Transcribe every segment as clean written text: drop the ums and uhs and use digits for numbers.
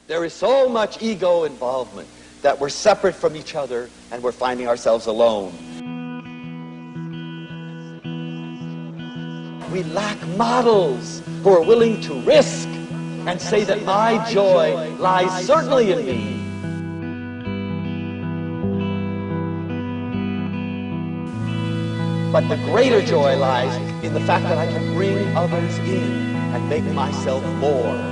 There is so much ego involvement that we're separate from each other and we're finding ourselves alone. We lack models who are willing to risk and say that my joy lies certainly in me. But the greater joy lies in the fact that I can bring others in and make myself more.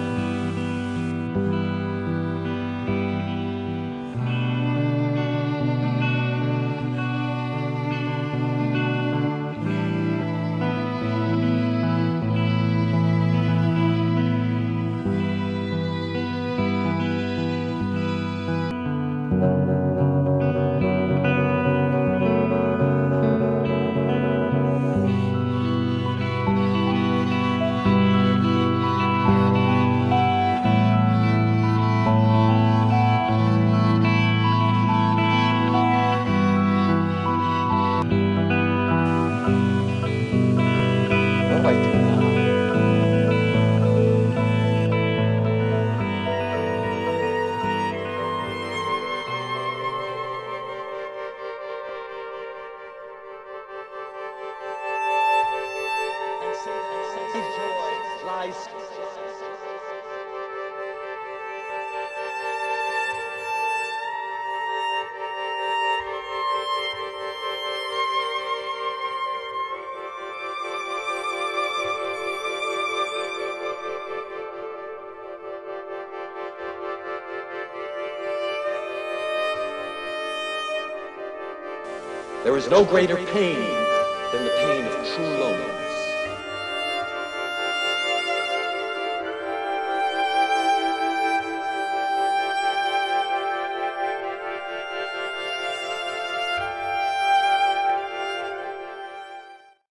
There is no greater pain than the pain of true loneliness.